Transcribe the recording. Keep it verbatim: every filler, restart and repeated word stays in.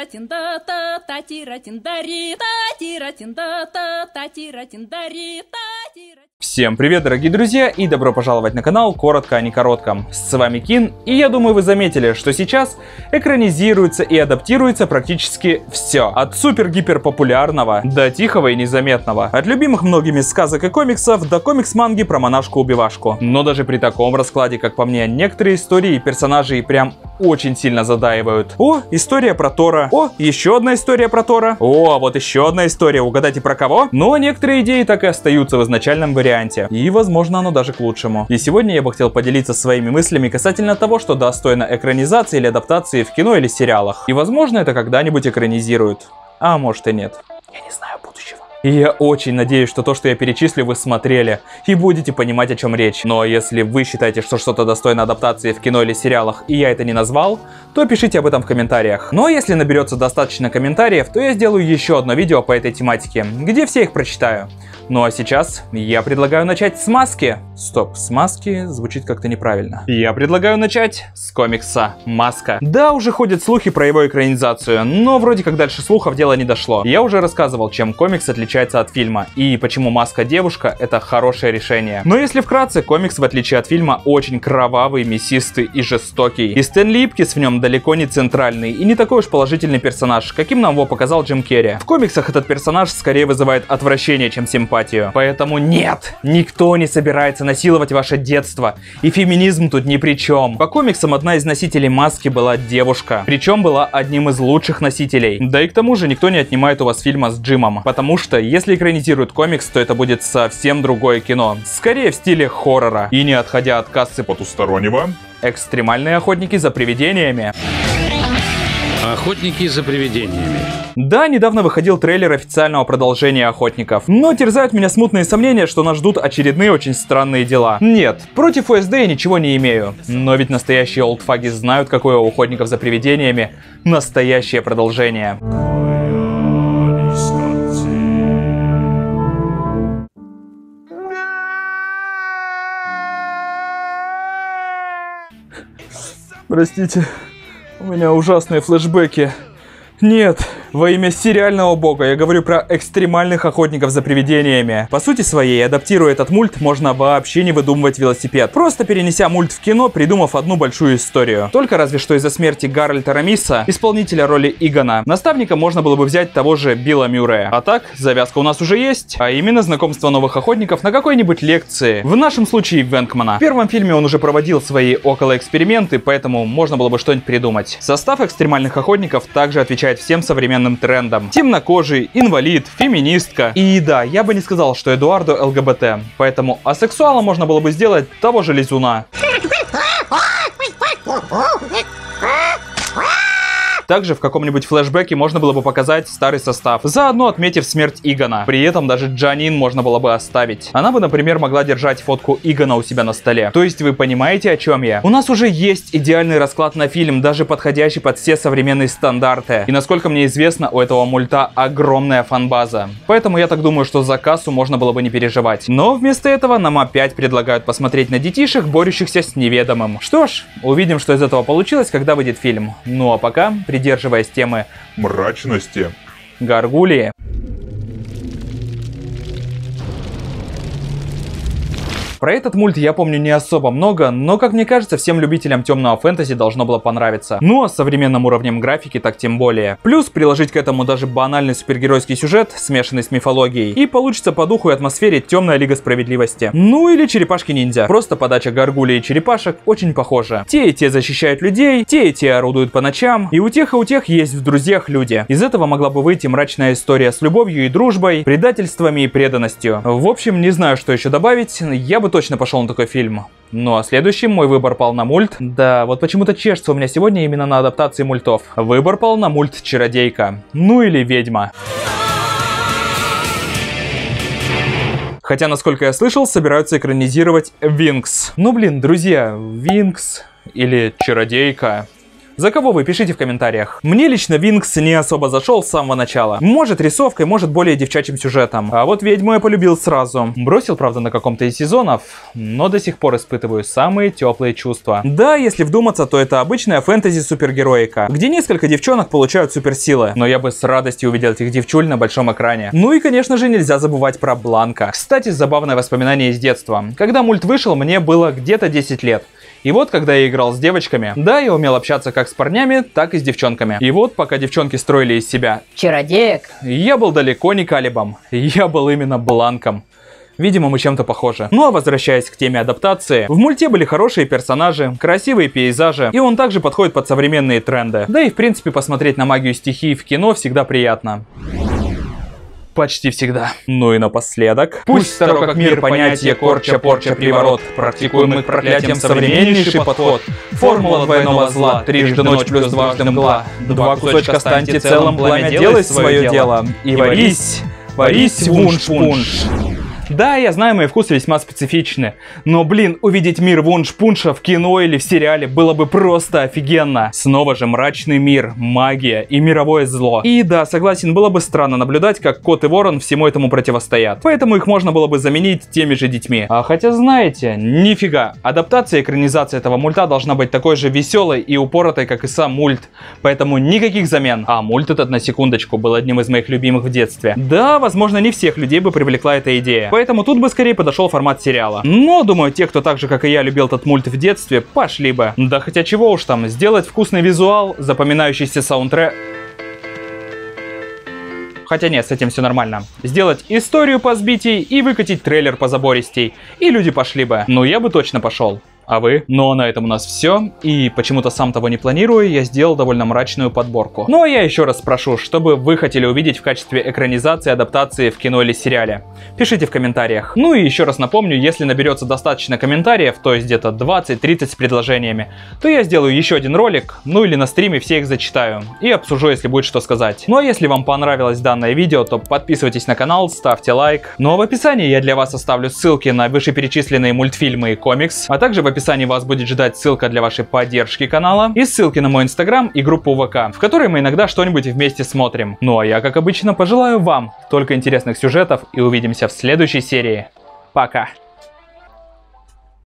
Всем привет, дорогие друзья, и добро пожаловать на канал Коротко о некоротком. С вами Кин, и я думаю, вы заметили, что сейчас экранизируется и адаптируется практически все. От супер-гипер-популярного до тихого и незаметного. От любимых многими сказок и комиксов до комикс-манги про монашку-убивашку. Но даже при таком раскладе, как по мне, некоторые истории и персонажи прям очень сильно задаивают. О, история про Тора. О, еще одна история про Тора. О, а вот еще одна история. Угадайте про кого? Но некоторые идеи так и остаются в изначальном варианте. И, возможно, оно даже к лучшему. И сегодня я бы хотел поделиться своими мыслями касательно того, что достойно экранизации или адаптации в кино или сериалах. И, возможно, это когда-нибудь экранизируют. А может и нет. Я не знаю будущего. И я очень надеюсь, что то, что я перечислю, вы смотрели и будете понимать, о чем речь. Но если вы считаете, что что-то достойно адаптации в кино или сериалах, и я это не назвал, то пишите об этом в комментариях. Но если наберется достаточно комментариев, то я сделаю еще одно видео по этой тематике, где все их прочитаю. Ну а сейчас я предлагаю начать с маски. Стоп, с маски звучит как-то неправильно. Я предлагаю начать с комикса «Маска». Да, уже ходят слухи про его экранизацию, но вроде как дальше слухов дело не дошло. Я уже рассказывал, чем комикс отличается от фильма, и почему «Маска девушка» — это хорошее решение. Но если вкратце, комикс, в отличие от фильма, очень кровавый, мясистый и жестокий. И Стэнли Ипкис в нем далеко не центральный и не такой уж положительный персонаж, каким нам его показал Джим Керри. В комиксах этот персонаж скорее вызывает отвращение, чем симпатию. Поэтому нет, никто не собирается насиловать ваше детство, и феминизм тут ни при чем. По комиксам одна из носителей маски была девушка, причем была одним из лучших носителей. Да и к тому же никто не отнимает у вас фильма с Джимом, потому что если экранизируют комикс, то это будет совсем другое кино, скорее в стиле хоррора. И не отходя от кассы потустороннего, экстремальные охотники за привидениями. Охотники за привидениями. Да, недавно выходил трейлер официального продолжения «Охотников», но терзают меня смутные сомнения, что нас ждут очередные очень странные дела. Нет, против ОСД я ничего не имею, но ведь настоящие олдфаги знают, какое у «Охотников за привидениями» настоящее продолжение. Простите. У меня ужасные флешбеки. Нет, во имя сериального бога я говорю про экстремальных охотников за привидениями. По сути своей, адаптируя этот мульт, можно вообще не выдумывать велосипед, просто перенеся мульт в кино, придумав одну большую историю. Только разве что из-за смерти Гарольда Рамиса, исполнителя роли Игона, наставника можно было бы взять того же Билла Мюррея. А так, завязка у нас уже есть, а именно знакомство новых охотников на какой-нибудь лекции. В нашем случае Венкмана. В первом фильме он уже проводил свои околоэксперименты, поэтому можно было бы что-нибудь придумать. Состав экстремальных охотников также отвечает всем современным трендам. Темнокожий, инвалид, феминистка. И да, я бы не сказал, что Эдуардо ЛГБТ. Поэтому асексуалом можно было бы сделать того же Лизуна. Также в каком-нибудь флешбеке можно было бы показать старый состав, заодно отметив смерть Игона. При этом даже Джанин можно было бы оставить. Она бы, например, могла держать фотку Игона у себя на столе. То есть вы понимаете, о чем я? У нас уже есть идеальный расклад на фильм, даже подходящий под все современные стандарты. И насколько мне известно, у этого мульта огромная фан-база. Поэтому я так думаю, что за кассу можно было бы не переживать. Но вместо этого нам опять предлагают посмотреть на детишек, борющихся с неведомым. Что ж, увидим, что из этого получилось, когда выйдет фильм. Ну а пока, придерживаясь темы мрачности, Гаргулии. Про этот мульт я помню не особо много, но, как мне кажется, всем любителям темного фэнтези должно было понравиться. Ну а с современным уровнем графики так тем более. Плюс приложить к этому даже банальный супергеройский сюжет, смешанный с мифологией, и получится по духу и атмосфере Темная Лига Справедливости. Ну или Черепашки-ниндзя. Просто подача Гаргулии и черепашек очень похожа. Те и те защищают людей, те и те орудуют по ночам, и у тех и у тех есть в друзьях люди. Из этого могла бы выйти мрачная история с любовью и дружбой, предательствами и преданностью. В общем, не знаю, что еще добавить, я бы точно пошел на такой фильм. Ну а следующим мой выбор пал на мульт. Да, вот почему-то чешется у меня сегодня именно на адаптации мультов. Выбор пал на мульт «Чародейка». Ну или «Ведьма». Хотя, насколько я слышал, собираются экранизировать «Винкс». Ну блин, друзья, «Винкс» или «Чародейка». За кого вы, пишите в комментариях. Мне лично Винкс не особо зашел с самого начала. Может рисовкой, может более девчачьим сюжетом. А вот Ведьму я полюбил сразу. Бросил, правда, на каком-то из сезонов, но до сих пор испытываю самые теплые чувства. Да, если вдуматься, то это обычная фэнтези-супергероика, где несколько девчонок получают суперсилы. Но я бы с радостью увидел этих девчуль на большом экране. Ну и, конечно же, нельзя забывать про Бланка. Кстати, забавное воспоминание из детства. Когда мульт вышел, мне было где-то десять лет. И вот, когда я играл с девочками, да, я умел общаться как с парнями, так и с девчонками. И вот, пока девчонки строили из себя чародеек, я был далеко не Калибом, я был именно Бланком. Видимо, мы чем-то похожи. Ну а возвращаясь к теме адаптации, в мульте были хорошие персонажи, красивые пейзажи, и он также подходит под современные тренды. Да и в принципе посмотреть на магию стихий в кино всегда приятно. Почти всегда. Ну и напоследок. Пусть старо как мир понятие корча, порча, приворот, практикуемый к проклятиям современнейший подход. Формула двойного зла, трижды ночь плюс дважды мгла. Два кусочка станьте целым, пламя делай свое дело. И варись, варись вунш-пунш. Да, я знаю, мои вкусы весьма специфичны, но, блин, увидеть мир вунш-пунша в кино или в сериале было бы просто офигенно. Снова же мрачный мир, магия и мировое зло. И да, согласен, было бы странно наблюдать, как Кот и Ворон всему этому противостоят. Поэтому их можно было бы заменить теми же детьми. А хотя, знаете, нифига. Адаптация и экранизация этого мульта должна быть такой же веселой и упоротой, как и сам мульт. Поэтому никаких замен. А мульт этот, на секундочку, был одним из моих любимых в детстве. Да, возможно, не всех людей бы привлекла эта идея. Поэтому тут бы скорее подошел формат сериала. Но, думаю, те, кто так же, как и я, любил этот мульт в детстве, пошли бы. Да хотя чего уж там, сделать вкусный визуал, запоминающийся саундтрек... Хотя нет, с этим все нормально. Сделать историю по сбитий и выкатить трейлер по забористей. И люди пошли бы. Ну, я бы точно пошел. А вы? Ну а на этом у нас все. И почему-то сам того не планируя, я сделал довольно мрачную подборку. Ну а я еще раз спрошу, что бы вы хотели увидеть в качестве экранизации, адаптации в кино или сериале? Пишите в комментариях. Ну и еще раз напомню, если наберется достаточно комментариев, то есть где-то двадцать-тридцать с предложениями, то я сделаю еще один ролик, ну или на стриме все их зачитаю и обсужу, если будет что сказать. Ну а если вам понравилось данное видео, то подписывайтесь на канал, ставьте лайк. Ну а в описании я для вас оставлю ссылки на вышеперечисленные мультфильмы и комикс, а также в описании В описании вас будет ждать ссылка для вашей поддержки канала и ссылки на мой инстаграм и группу ВК, в которой мы иногда что-нибудь вместе смотрим. Ну а я, как обычно, пожелаю вам только интересных сюжетов и увидимся в следующей серии. Пока!